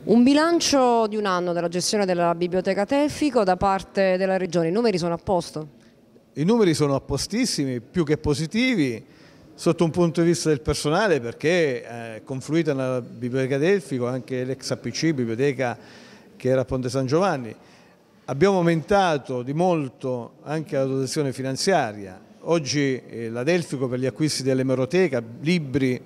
Un bilancio di un anno della gestione della Biblioteca Telfico da parte della Regione, i numeri sono a posto? I numeri sono a postissimi, più che positivi, sotto un punto di vista del personale, perché è confluita nella Biblioteca Telfico anche l'ex APC, biblioteca che era a Ponte San Giovanni. Abbiamo aumentato di molto anche la dotazione finanziaria. Oggi la Telfico, per gli acquisti dell'emeroteca, libri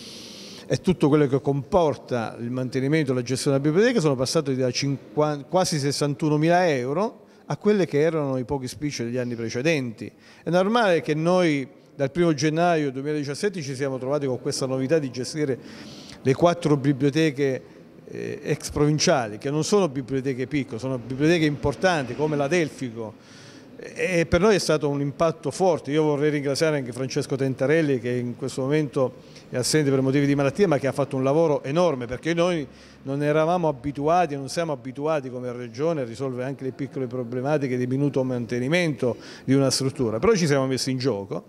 e tutto quello che comporta il mantenimento e la gestione della biblioteca, sono passati da quasi 61.000 euro a quelle che erano i pochi spicci degli anni precedenti. È normale che noi dal 1° gennaio 2017 ci siamo trovati con questa novità di gestire le 4 biblioteche ex provinciali, che non sono biblioteche piccole, sono biblioteche importanti come la Telfico, e per noi è stato un impatto forte. Io vorrei ringraziare anche Francesco Tentarelli, che in questo momento è assente per motivi di malattia, ma che ha fatto un lavoro enorme, perché noi non eravamo abituati, non siamo abituati come Regione a risolvere anche le piccole problematiche di minuto mantenimento di una struttura, però ci siamo messi in gioco.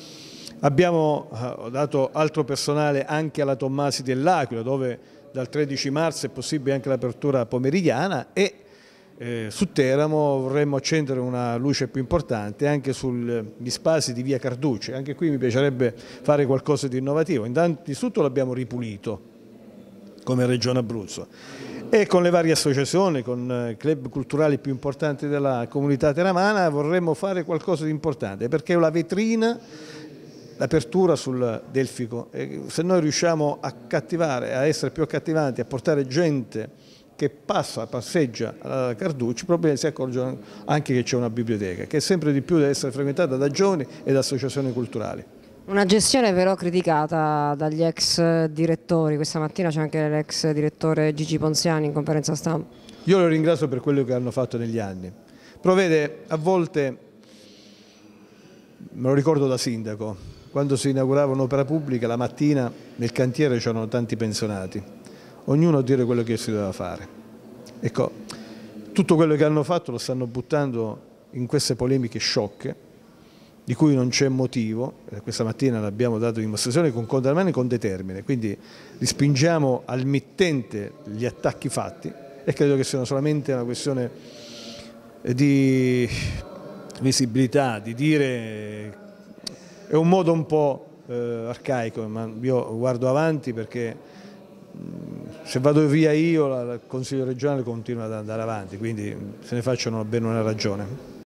Abbiamo dato altro personale anche alla Tommasi dell'Aquila, dove dal 13 marzo è possibile anche l'apertura pomeridiana, e su Teramo vorremmo accendere una luce più importante anche sugli spazi di via Carduce. Anche qui mi piacerebbe fare qualcosa di innovativo. Innanzitutto l'abbiamo ripulito come Regione Abruzzo, e con le varie associazioni, con i club culturali più importanti della comunità teramana, vorremmo fare qualcosa di importante, perché è una vetrina l'apertura sul Delfico. E se noi riusciamo a cattivare, a essere più accattivanti, a portare gente che passeggia a Carducci, probabilmente si accorgono anche che c'è una biblioteca che sempre di più deve essere frequentata da giovani e da associazioni culturali. Una gestione però criticata dagli ex direttori. Questa mattina c'è anche l'ex direttore Gigi Ponziani in conferenza stampa. Io lo ringrazio per quello che hanno fatto negli anni, però vede, a volte, me lo ricordo da sindaco, quando si inaugurava un'opera pubblica, la mattina nel cantiere c'erano tanti pensionati, ognuno a dire quello che si doveva fare. Ecco, tutto quello che hanno fatto lo stanno buttando in queste polemiche sciocche, di cui non c'è motivo. Questa mattina l'abbiamo dato dimostrazione con condanne e con determine, quindi respingiamo al mittente gli attacchi fatti, e credo che sia solamente una questione di visibilità, di dire, è un modo un po' arcaico, ma io guardo avanti, perché se vado via io il Consiglio regionale continua ad andare avanti, quindi se ne facciano bene una ragione.